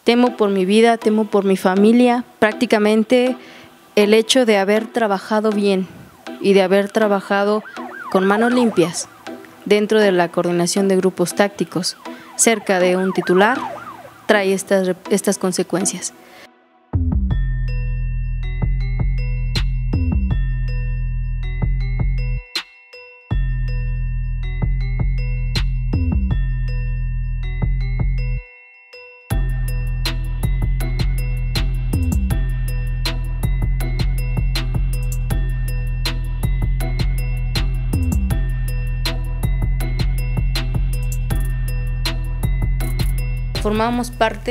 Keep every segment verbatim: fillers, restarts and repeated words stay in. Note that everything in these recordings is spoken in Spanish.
Temo por mi vida, temo por mi familia, prácticamente el hecho de haber trabajado bien y de haber trabajado con manos limpias dentro de la coordinación de grupos tácticos cerca de un titular trae estas, estas consecuencias. Formamos parte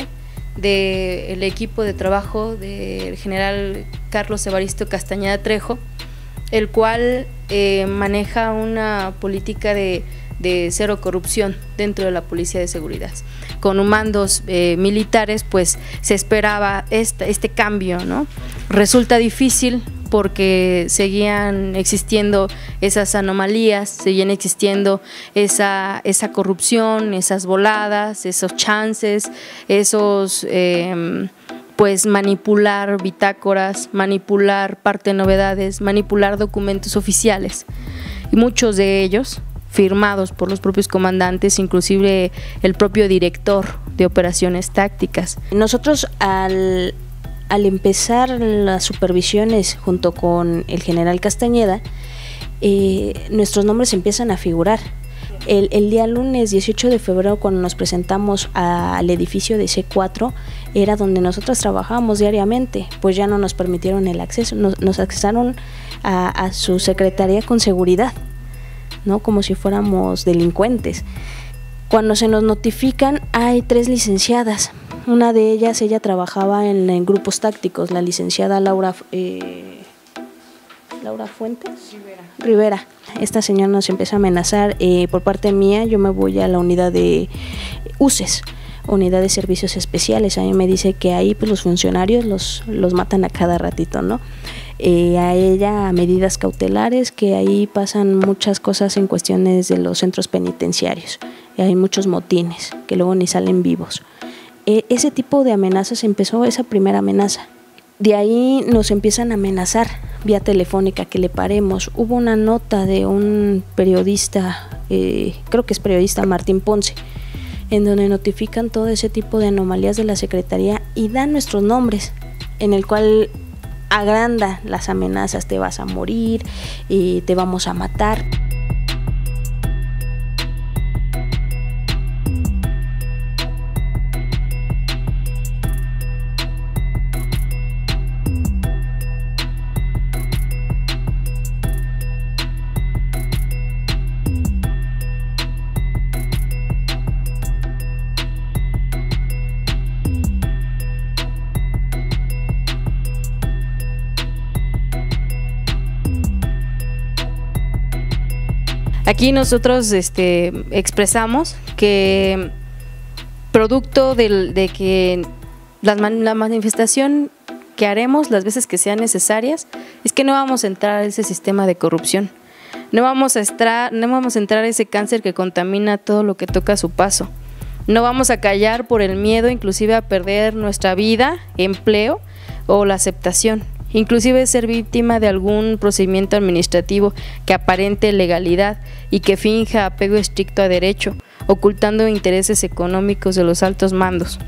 del equipo de trabajo del general Carlos Evaristo Castañeda Trejo, el cual eh, maneja una política de, de cero corrupción dentro de la Policía de Seguridad. Con mandos eh, militares pues se esperaba este, este cambio, ¿no? Resulta difícil porque seguían existiendo esas anomalías, seguían existiendo esa, esa corrupción, esas voladas, esos chances, esos eh, pues manipular bitácoras, manipular parte de novedades, manipular documentos oficiales, y muchos de ellos firmados por los propios comandantes, inclusive el propio director de operaciones tácticas. Nosotros al Al empezar las supervisiones junto con el general Castañeda, eh, nuestros nombres empiezan a figurar. El, el día lunes dieciocho de febrero, cuando nos presentamos al edificio de C cuatro, era donde nosotros trabajábamos diariamente, pues ya no nos permitieron el acceso, nos, nos accesaron a, a su secretaría con seguridad, ¿no? Como si fuéramos delincuentes. Cuando se nos notifican, hay tres licenciadas. Una de ellas, ella trabajaba en, en grupos tácticos, la licenciada Laura, eh, Laura Fuentes Rivera. Rivera. Esta señora nos empieza a amenazar. Eh, por parte mía, yo me voy a la unidad de U C E S, Unidad de Servicios Especiales. A mí me dice que ahí pues, los funcionarios los, los matan a cada ratito, ¿no? Eh, a ella medidas cautelares, que ahí pasan muchas cosas en cuestiones de los centros penitenciarios. Y hay muchos motines que luego ni salen vivos. Eh, ese tipo de amenazas empezó, esa primera amenaza. De ahí nos empiezan a amenazar vía telefónica que le paremos. Hubo una nota de un periodista, eh, creo que es periodista Martín Ponce, en donde notifican todo ese tipo de anomalías de la Secretaría y dan nuestros nombres, en el cual agranda las amenazas: te vas a morir, y te vamos a matar. Aquí nosotros este, expresamos que producto del, de que la, la manifestación que haremos las veces que sean necesarias es que no vamos a entrar a ese sistema de corrupción, no vamos a entrar, no vamos a entrar a ese cáncer que contamina todo lo que toca a su paso, no vamos a callar por el miedo inclusive a perder nuestra vida, empleo o la aceptación. Inclusive ser víctima de algún procedimiento administrativo que aparente legalidad y que finja apego estricto a derecho, ocultando intereses económicos de los altos mandos.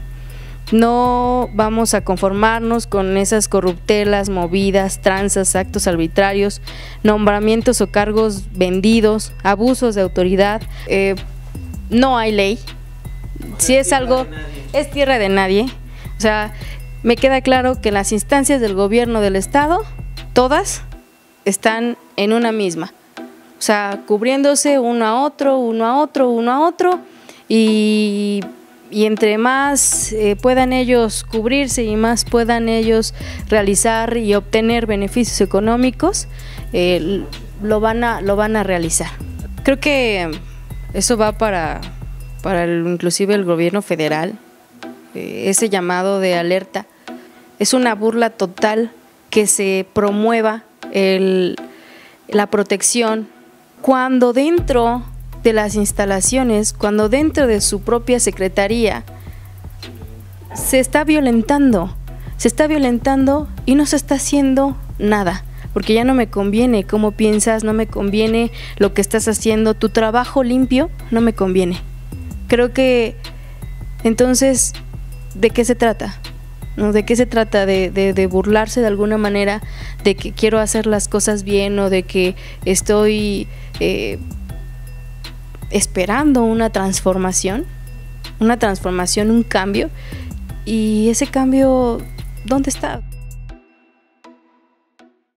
No vamos a conformarnos con esas corruptelas, movidas, tranzas, actos arbitrarios, nombramientos o cargos vendidos, abusos de autoridad. Eh, no hay ley. Si es algo, es tierra de nadie. O sea, me queda claro que las instancias del gobierno del estado, todas, están en una misma. O sea, cubriéndose uno a otro, uno a otro, uno a otro, y, y entre más eh, puedan ellos cubrirse y más puedan ellos realizar y obtener beneficios económicos, eh, lo, van a, lo van a realizar. Creo que eso va para, para el, inclusive el gobierno federal. Ese llamado de alerta es una burla total que se promueva el, la protección cuando dentro de las instalaciones, cuando dentro de su propia secretaría se está violentando, se está violentando y no se está haciendo nada, porque ya no me conviene cómo piensas, no me conviene lo que estás haciendo, tu trabajo limpio no me conviene. Creo que entonces, ¿de qué se trata? ¿No? ¿De qué se trata? De, de, de burlarse de alguna manera de que quiero hacer las cosas bien o de que estoy eh, esperando una transformación, una transformación, un cambio, y ese cambio, ¿dónde está?